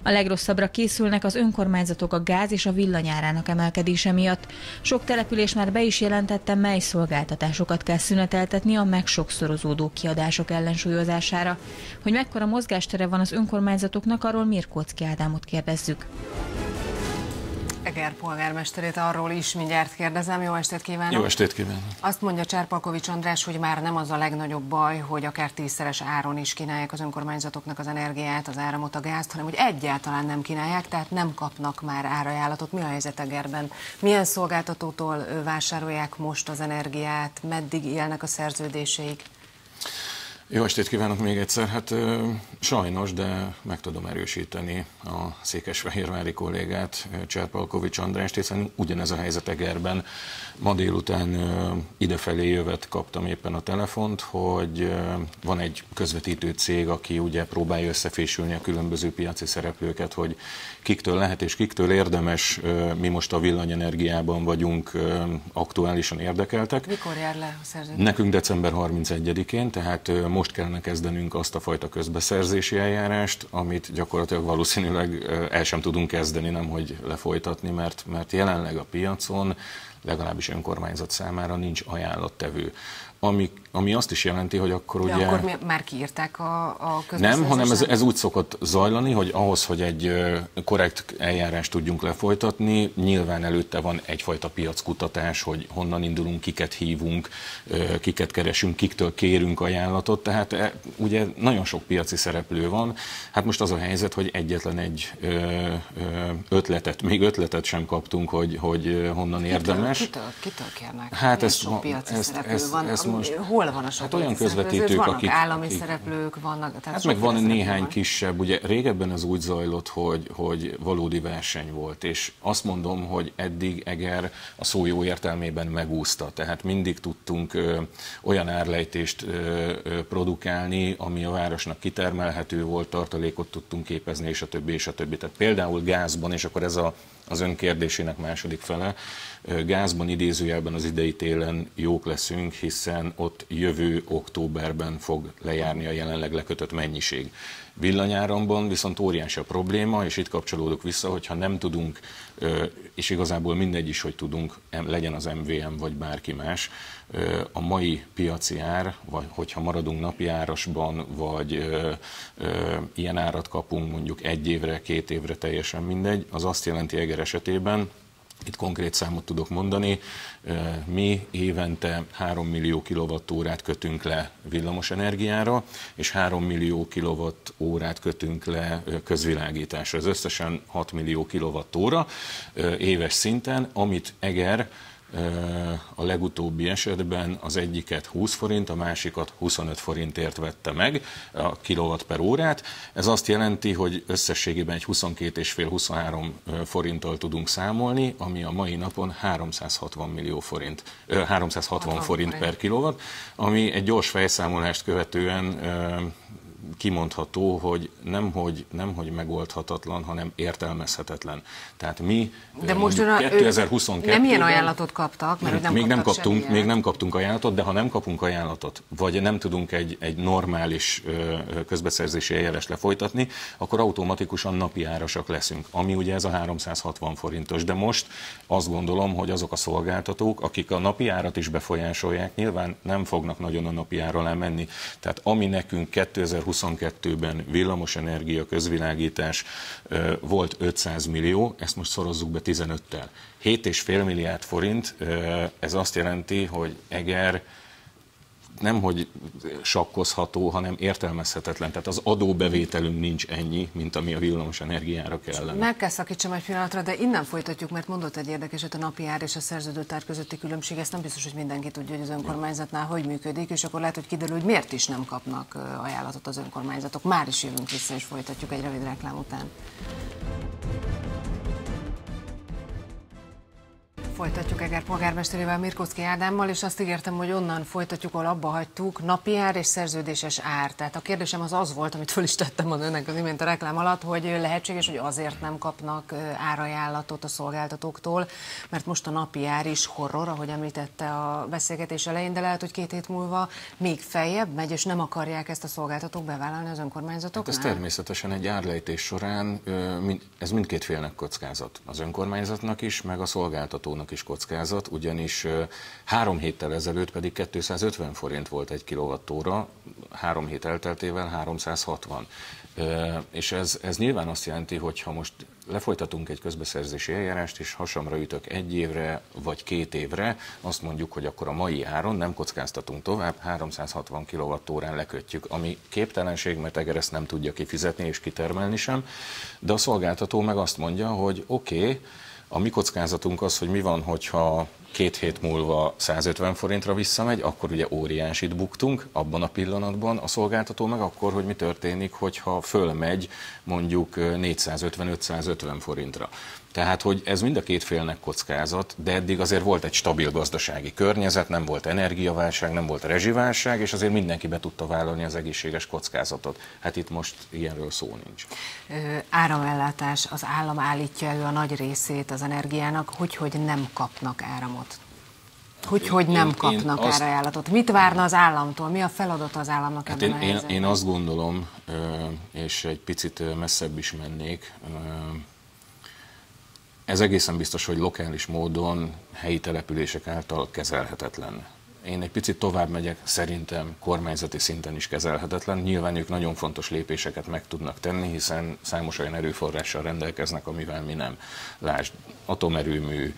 A legrosszabbra készülnek az önkormányzatok a gáz és a villanyárának emelkedése miatt. Sok település már be is jelentette, mely szolgáltatásokat kell szüneteltetni a megsokszorozódó kiadások ellensúlyozására. Hogy mekkora mozgástere van az önkormányzatoknak, arról Mirkóczky Ádámot kérdezzük. Eger polgármesterét arról is mindjárt kérdezem. Jó estét kívánok! Jó estét kívánok! Azt mondja Cserpalkovics András, hogy már nem az a legnagyobb baj, hogy akár 10-szeres áron is kínálják az önkormányzatoknak az energiát, az áramot, a gázt, hanem hogy egyáltalán nem kínálják, tehát nem kapnak már árajánlatot. Mi a helyzet Egerben? Milyen szolgáltatótól vásárolják most az energiát? Meddig élnek a szerződéseik? Jó estét kívánok még egyszer. Hát sajnos, de meg tudom erősíteni a székesfehérvári kollégát, Cserpalkovics Andrást, hiszen ugyanez a helyzet Egerben. Ma délután idefelé jövet kaptam éppen a telefont, hogy van egy közvetítő cég, aki ugye próbálja összefésülni a különböző piaci szereplőket, hogy kiktől lehet és kiktől érdemes. Mi most a villanyenergiában vagyunk aktuálisan érdekeltek. Mikor jár le a szerződés? Nekünk december 31-én, tehát most kellene kezdenünk azt a fajta közbeszerzési eljárást, amit gyakorlatilag valószínűleg el sem tudunk kezdeni, nemhogy lefolytatni, mert jelenleg a piacon legalábbis önkormányzat számára nincs ajánlattevő. Ami azt is jelenti, hogy akkor ugye... De akkor már kiírták a közbeszerzést? Nem, hanem ez úgy szokott zajlani, hogy ahhoz, hogy egy korrekt eljárást tudjunk lefolytatni, nyilván előtte van egyfajta piackutatás, hogy honnan indulunk, kiket hívunk, kiket keresünk, kiktől kérünk ajánlatot, tehát ugye nagyon sok piaci szereplő van. Hát most az a helyzet, hogy egyetlen egy ötletet sem kaptunk, hogy honnan érdemes. Kitől kérnek? Hát sok piaci szereplő van. Hol van a sok hát olyan közvetítők, vannak akik állami szereplők, vannak... Hát meg van néhány kisebb, ugye régebben az úgy zajlott, hogy valódi verseny volt, és azt mondom, hogy eddig Eger a szó jó értelmében megúszta, tehát mindig tudtunk olyan árlejtést produkálni, ami a városnak kitermelhető volt, tartalékot tudtunk képezni, és a többi, és a többi. Tehát például gázban, és akkor ez az ön kérdésének második fele, gázban idézőjelben az idei télen jók leszünk, hiszen ott jövő októberben fog lejárni a jelenleg lekötött mennyiség. Villanyáramban viszont óriási a probléma, és itt kapcsolódok vissza, hogyha nem tudunk, és igazából mindegy is, hogy tudunk, legyen az MVM vagy bárki más, a mai piaci ár, vagy hogyha maradunk napi árasban, vagy ilyen árat kapunk mondjuk 1 évre, 2 évre, teljesen mindegy, az azt jelenti Eger esetében, itt konkrét számot tudok mondani, mi évente 3 millió kilowattórát kötünk le villamosenergiára, és 3 millió kilowattórát kötünk le közvilágításra. Ez összesen 6 millió kilowattóra éves szinten, amit Eger a legutóbbi esetben az egyiket 20 forint, a másikat 25 forintért vette meg a kilowatt per órát. Ez azt jelenti, hogy összességében egy 22,5-23 forinttal tudunk számolni, ami a mai napon 360 forint per kilowatt, ami egy gyors fejszámolást követően kimondható, hogy nemhogy megoldhatatlan, hanem értelmezhetetlen. Tehát mi de most 2022-ben nem ilyen ajánlatot kaptak, mert még nem kaptunk ajánlatot, de ha nem kapunk ajánlatot, vagy nem tudunk egy normális közbeszerzési eljárást lefolytatni, akkor automatikusan napi árasak leszünk, ami ugye ez a 360 forintos. De most azt gondolom, hogy azok a szolgáltatók, akik a napi árat is befolyásolják, nyilván nem fognak nagyon a napi ára alá menni. Tehát ami nekünk 2022-ben villamosenergia, közvilágítás volt 500 millió, ezt most szorozzuk be 15-tel. 7,5 milliárd forint, ez azt jelenti, hogy Eger nemhogy sakkozható, hanem értelmezhetetlen. Tehát az adóbevételünk nincs ennyi, mint ami a villamosenergiára kellene. Meg kell szakítsam egy pillanatra, de innen folytatjuk, mert mondott egy érdekeset, a napi ár és a szerződőtár közötti különbség. Ezt nem biztos, hogy mindenki tudja, hogy az önkormányzatnál hogy működik, és akkor lehet, hogy kiderül, hogy miért is nem kapnak ajánlatot az önkormányzatok. Már is jövünk vissza, és folytatjuk egy rövid reklám után. Folytatjuk Eger polgármesterével, Mirkóczky Ádámmal, és azt ígértem, hogy onnan folytatjuk, ahol abba hagytuk, napi ár és szerződéses ár. Tehát a kérdésem az volt, amit föl is tettem az önnek az imént a reklám alatt, hogy lehetséges, hogy azért nem kapnak árajánlatot a szolgáltatóktól, mert most a napi ár is horror, ahogy említette a beszélgetés elején, de lehet, hogy 2 hét múlva még feljebb megy, és nem akarják ezt a szolgáltatók bevállalni az önkormányzatoknál? Hát ez természetesen egy árlejtés során, ez mindkét félnek kockázat. Az önkormányzatnak is, meg a szolgáltatónak is kockázat, ugyanis 3 héttel ezelőtt pedig 250 forint volt egy kilowattóra, 3 hét elteltével 360. És ez nyilván azt jelenti, hogy ha most lefolytatunk egy közbeszerzési eljárást, és hasamra ütök 1 évre vagy 2 évre, azt mondjuk, hogy akkor a mai áron nem kockáztatunk tovább, 360 kWh-órán lekötjük, ami képtelenség, mert Eger ezt nem tudja kifizetni és kitermelni sem, de a szolgáltató meg azt mondja, hogy oké, a mi kockázatunk az, hogy mi van, hogyha 2 hét múlva 150 forintra visszamegy, akkor ugye óriásit buktunk abban a pillanatban, a szolgáltató meg akkor, hogy mi történik, hogyha fölmegy mondjuk 450-550 forintra. Tehát, hogy ez mind a 2 félnek kockázat, de eddig azért volt egy stabil gazdasági környezet, nem volt energiaválság, nem volt rezsiválság, és azért mindenki be tudta vállalni az egészséges kockázatot. Hát itt most ilyenről szó nincs. Áramellátás, az állam állítja elő a nagy részét az energiának, hogy nem kapnak áramot. Hogy nem kapnak árajánlatot. Mit várna az államtól? Mi a feladat az államnak ebben a helyzetben? Én azt gondolom, és egy picit messzebb is mennék, ez egészen biztos, hogy lokális módon, helyi települések által kezelhetetlen. Én egy picit tovább megyek, szerintem kormányzati szinten is kezelhetetlen. Nyilván ők nagyon fontos lépéseket meg tudnak tenni, hiszen számos olyan erőforrással rendelkeznek, amivel mi nem. Lásd, atomerőmű,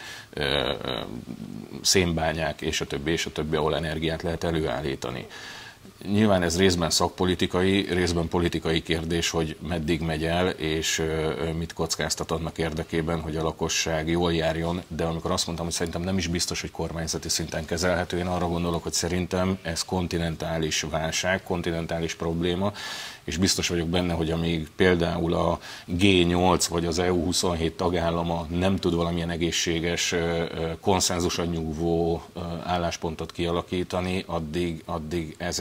szénbányák és a többi, ahol energiát lehet előállítani. Nyilván ez részben szakpolitikai, részben politikai kérdés, hogy meddig megy el, és mit kockáztat annak érdekében, hogy a lakosság jól járjon, de amikor azt mondtam, hogy szerintem nem is biztos, hogy kormányzati szinten kezelhető, én arra gondolok, hogy szerintem ez kontinentális válság, kontinentális probléma, és biztos vagyok benne, hogy amíg például a G8 vagy az EU 27 tagállama nem tud valamilyen egészséges, konszenzuson nyugvó álláspontot kialakítani, addig ez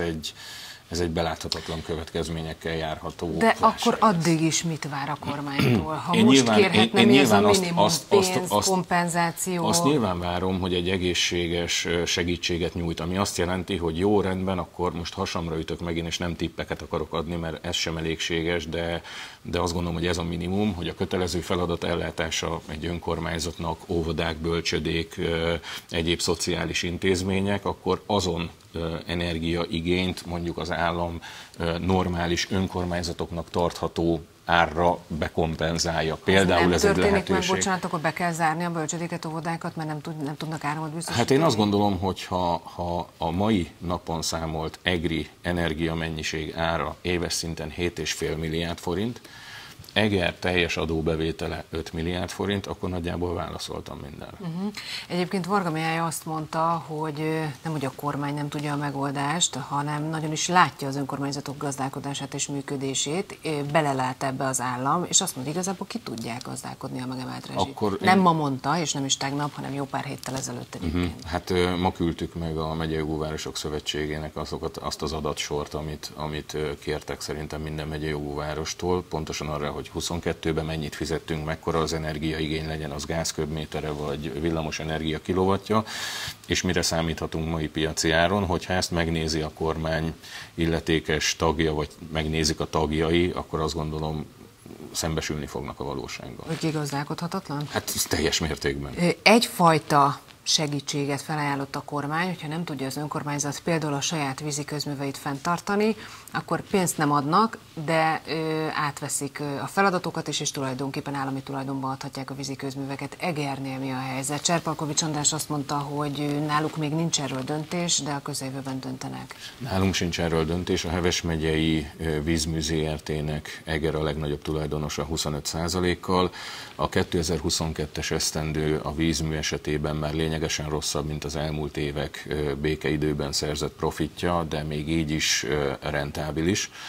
egy beláthatatlan következményekkel járható. De akkor addig is mit vár a kormánytól? Ha most kérhetne, mi ez a minimum pénz, kompenzáció? Azt nyilván várom, hogy egy egészséges segítséget nyújt, ami azt jelenti, hogy jó, rendben, akkor most hasamra ütök megint, és nem tippeket akarok adni, mert ez sem elégséges, de azt gondolom, hogy ez a minimum, hogy a kötelező feladat ellátása egy önkormányzatnak, óvodák, bölcsödék, egyéb szociális intézmények, akkor azon energiaigényt mondjuk az állam normális önkormányzatoknak tartható árra bekompenzálja. Például ez egy lehetőség. Meg, bocsánat, akkor be kell zárni a bölcsödéket, óvodákat, mert nem tudnak áramot biztosítani? Hát én azt gondolom, hogy ha a mai napon számolt EGRI energiamennyiség ára éves szinten 7,5 milliárd forint, Eger teljes adóbevétele 5 milliárd forint, akkor nagyjából válaszoltam mindenre. Egyébként Varga Mihály azt mondta, hogy nem hogy a kormány nem tudja a megoldást, hanem nagyon is látja az önkormányzatok gazdálkodását és működését, belelát ebbe az állam, és azt mondja, igazából ki tudják gazdálkodni a megemelt rezsit. Nem ma mondta, és nem is tegnap, hanem jó pár héttel ezelőtt egyébként. Hát ma küldtük meg a Megyei Jogóvárosok Szövetségének azt az adatsort, amit kértek szerintem minden megyei jogóvárostól, pontosan arra, hogy 22-ben mennyit fizettünk, mekkora az energiaigény, legyen az gázköbmétere vagy villamos energia kilowattja, és mire számíthatunk mai piaci áron, hogyha ezt megnézi a kormány illetékes tagja, vagy megnézik a tagjai, akkor azt gondolom, szembesülni fognak a valósággal. Hogy kigazdálkodhatatlan? Hát ez teljes mértékben. Egyfajta segítséget felajánlott a kormány, hogyha nem tudja az önkormányzat például a saját víziközműveit fenntartani, akkor pénzt nem adnak, de átveszik a feladatokat is, és tulajdonképpen állami tulajdonban adhatják a víziközműveket. Egernél mi a helyzet? Cserpalkovics András azt mondta, hogy náluk még nincs erről döntés, de a közeljövőben döntenek. Nálunk sincs erről döntés. A Heves megyei vízmű ZRT-nek Eger a legnagyobb tulajdonosa 25%-kal. A 2022-es esztendő a vízmű esetében már lényegesen rosszabb, mint az elmúlt évek békeidőben szerzett profitja, de még így is rentábilis.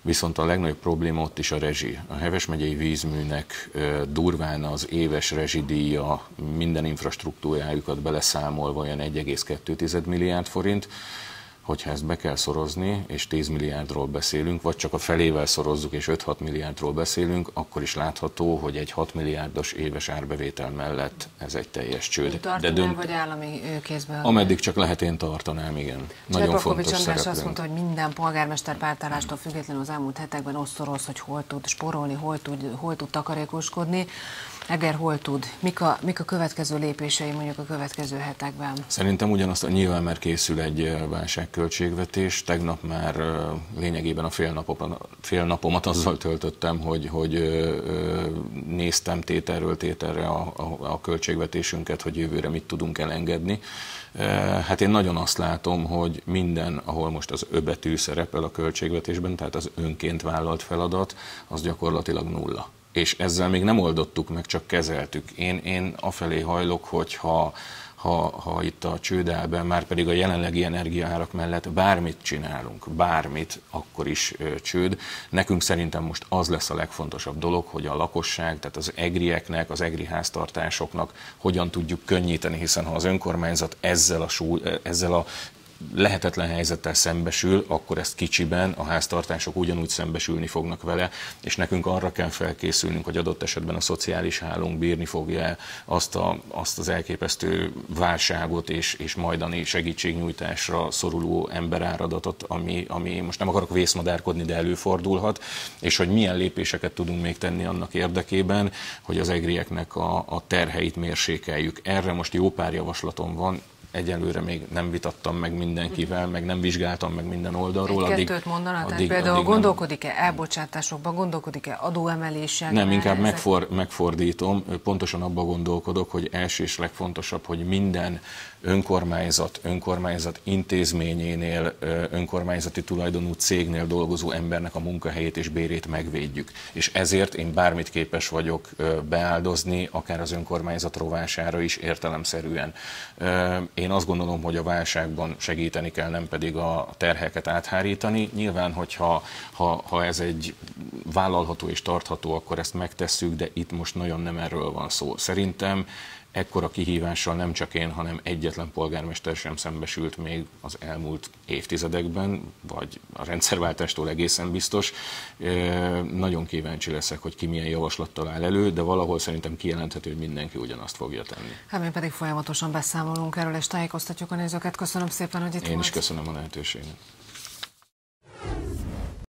viszont a legnagyobb probléma ott is a rezsi. A Heves megyei vízműnek durván az éves rezsidíja minden infrastruktúrájukat beleszámolva olyan 1,2 milliárd forint. Hogyha ezt be kell szorozni, és 10 milliárdról beszélünk, vagy csak a felével szorozzuk, és 5-6 milliárdról beszélünk, akkor is látható, hogy egy 6 milliárdos éves árbevétel mellett ez egy teljes csőd. Tartanál, vagy állami kézben? Ameddig csak lehet, én tartanám, igen. Nagyon fontos szereplőnk. András azt mondta, hogy minden polgármester pártállástól függetlenül az elmúlt hetekben osztoroz, hogy hol tud spórolni, hol tud takarékoskodni. Eger hol tud? Mik a következő lépései mondjuk a következő hetekben? Szerintem ugyanazt, nyilván már készül egy válságköltségvetés. Tegnap már lényegében a fél napomat azzal töltöttem, hogy néztem tételről tételre a költségvetésünket, hogy jövőre mit tudunk elengedni. Hát én nagyon azt látom, hogy minden, ahol most az Ö betű szerepel a költségvetésben, tehát az önként vállalt feladat, az gyakorlatilag nulla. És ezzel még nem oldottuk meg, csak kezeltük. Én afelé hajlok, hogy ha itt a csődelben, már pedig a jelenlegi energiaárak mellett bármit csinálunk, bármit, akkor is csőd. Nekünk szerintem most az lesz a legfontosabb dolog, hogy a lakosság, tehát az egrieknek, az egri háztartásoknak hogyan tudjuk könnyíteni, hiszen ha az önkormányzat ezzel a lehetetlen helyzettel szembesül, akkor ezt kicsiben a háztartások ugyanúgy szembesülni fognak vele, és nekünk arra kell felkészülnünk, hogy adott esetben a szociális hálónk bírni fogja azt az elképesztő válságot és majdani segítségnyújtásra szoruló emberáradatot, ami most nem akarok vészmadárkodni, de előfordulhat, és hogy milyen lépéseket tudunk még tenni annak érdekében, hogy az egrieknek a terheit mérsékeljük. Erre most jó pár javaslatom van. Egyelőre még nem vitattam meg mindenkivel, meg nem vizsgáltam meg minden oldalról. Kettőt mondaná, tehát például gondolkodik-e elbocsátásokban, gondolkodik-e adóemelésen? Nem, inkább megfordítom, pontosan abban gondolkodok, hogy első és legfontosabb, hogy minden önkormányzat intézményénél, önkormányzati tulajdonú cégnél dolgozó embernek a munkahelyét és bérét megvédjük. És ezért én bármit képes vagyok beáldozni, akár az önkormányzat rovására is értelemszerűen. Én azt gondolom, hogy a válságban segíteni kell, nem pedig a terheket áthárítani. Nyilván, hogyha ez egy vállalható és tartható, akkor ezt megtesszük, de itt most nagyon nem erről van szó. Szerintem ekkora kihívással nem csak én, hanem egyetlen polgármester sem szembesült még az elmúlt évtizedekben, vagy a rendszerváltástól egészen biztos. Nagyon kíváncsi leszek, hogy ki milyen javaslattal áll elő, de valahol szerintem kijelenthető, hogy mindenki ugyanazt fogja tenni. Hát mi pedig folyamatosan beszámolunk erről, és tájékoztatjuk a nézőket. Köszönöm szépen, hogy itt volt. Én is köszönöm a lehetőséget.